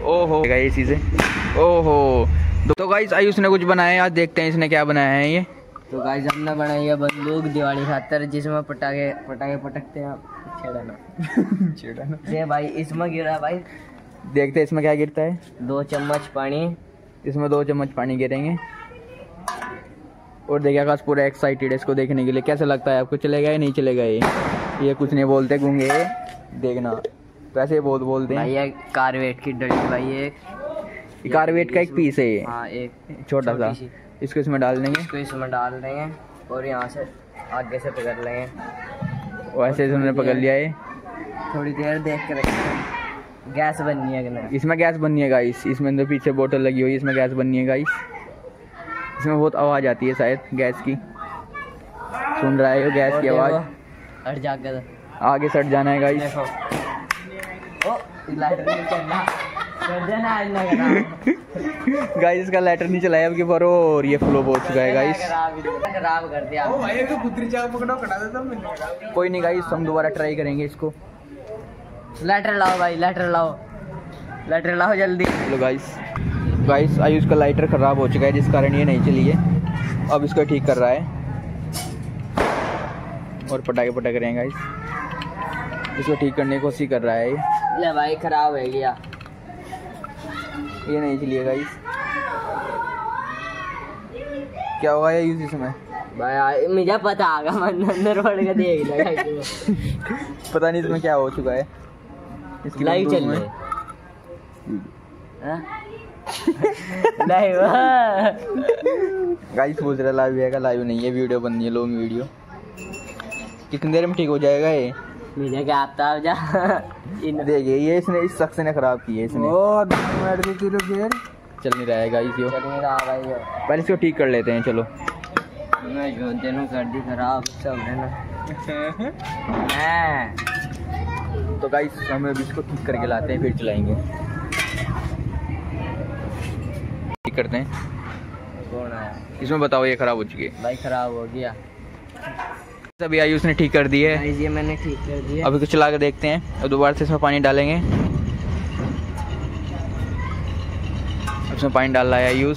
ओहो ये चीज़ें, ओहो। तो गाइस आयुष ने कुछ बनाया है, आज देखते हैं इसने क्या बनाया है ये। तो गाइस हमने बनाई है बंदूक दिवाली खातर, जिसमें पटाखे पटकते हैं। छेड़ना ये भाई इसमें गिरा भाई, देखते हैं इसमें क्या गिरता है। 2 चम्मच पानी, इसमें 2 चम्मच पानी गिरेंगे। और देखिए आकाश पूरा एक्साइटेड है इसको देखने के लिए। कैसा लगता है आपको, चलेगा या नहीं चलेगा ये कुछ नहीं बोलते गूंगे, देखना वैसे बहुत बोलते हैं। ये कारवेट की डंडी भाई, ये कारवेट का एक पीस है ये। हाँ, एक छोटा सा। इसको इसमें डाल देंगे, इसमें डाल देंगे और यहाँ से आगे से पकड़ लेंगे। वैसे हमने पकड़ लिया है। थोड़ी देर देख के रखेंगे। गैस बननी है कि नहीं? इसमें गैस बननी है गाइस, इसमें अंदर पीछे बोतल लगी हुई है, इसमें गैस बननी है गाइस। इसमें बहुत आवाज़ आती है शायद गैस की, सुन रहा है गैस की आवाज़। हट जाकर आगे सट जाना है गाइस। गाइस इसका लाइटर नहीं चलाया अब की बार और ये फ्लो हो चुका है गाइस। खराब कर दिया। कोई नहीं गाइस, हम दोबारा ट्राई करेंगे इसको। लाइटर लाओ भाई, लाइटर लाओ जल्दी। चलो गाइस आयुष का लाइटर खराब हो चुका है, जिस कारण ये नहीं चली है। अब इसको ठीक कर रहा है और पटाखे पटक रहे हैं गाइस। इसको ठीक करने की कोशिश कर रहा है ये। ले भाई खराब है गया, ये नहीं चली है गाइस। क्या होगा ये यूज इसमें भाई? मुझे पता आगा, मैं अंदर पड़ के देख लगा। पता नहीं इसमें क्या हो चुका है। इसकी लाइव चल रही है। लाइव गाइस पूछ रहा लाइव है, लाइव नहीं है, वीडियो बननी है, लॉन्ग वीडियो। कितनी देर में ठीक हो जाएगा ये? मुझे क्या आता जा। देखिए ये इसने, इस शख्स ने खराब की है इसने। चल नहीं रहा है गाइस यो। चल नहीं रहा भाई यो। पहले इसको ठीक कर लेते हैं चलो। मैं दोनों कर दी खराब सब है ना। तो गाइस हम अभी इसको ठीक करके लाते हैं, फिर चलाएंगे। ठीक करते हैं। कौन है इसमें बताओ, ये खराब हो चुकी है भाई? खराब हो गया अभी आयुष ने ठीक कर दी है। ये मैंने ठीक कर दिया। अभी कुछ चला के देखते हैं और दोबारा से इसमें पानी डालेंगे। इसमें पानी डाल रहा है आयुष।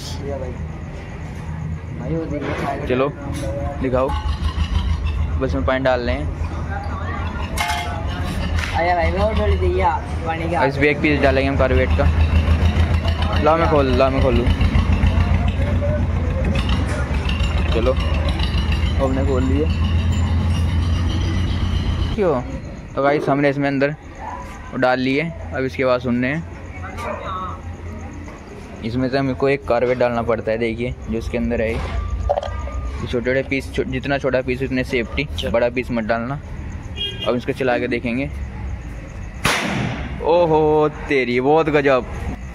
चलो दिखाओ, बस में पानी डाल रहे हैं। इस भी एक पीस डालेंगे हम कारवेट का। ला मैं खोल लूँ। चलो हमने खोल लिए। क्यों? तो गाइस हमने इसमें अंदर डाल लिए। अब इसके बाद सुनने हैं, इसमें से हमको एक कारवेट डालना पड़ता है। देखिए जो इसके अंदर है, छोटे छोटे पीस, जितना छोटा पीस उतने सेफ्टी, बड़ा पीस मत डालना। अब इसको चला के देखेंगे। ओहो तेरी बहुत गजब,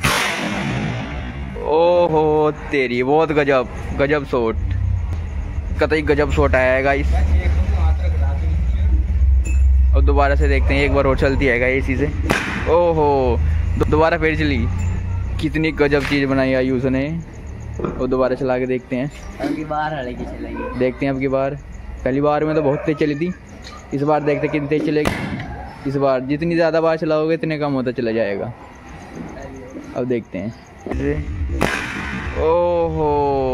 ओहो तेरी बहुत गजब शॉट, कतई गजब शॉट आया है गाइस। अब दोबारा से देखते हैं, एक बार और चलती है ये चीज़ें। ओहो दोबारा फिर चली। कितनी गजब चीज़ बनाई आयुष ने। और दोबारा चला के देखते हैं। अब की बार हड़की चलेगी, देखते हैं अब की बार। पहली बार में तो बहुत तेज चली थी, इस बार देखते कितनी तेज चलेगी। इस बार जितनी ज़्यादा बार चलाओगे इतने कम होता चला जाएगा। अब देखते हैं। ओहो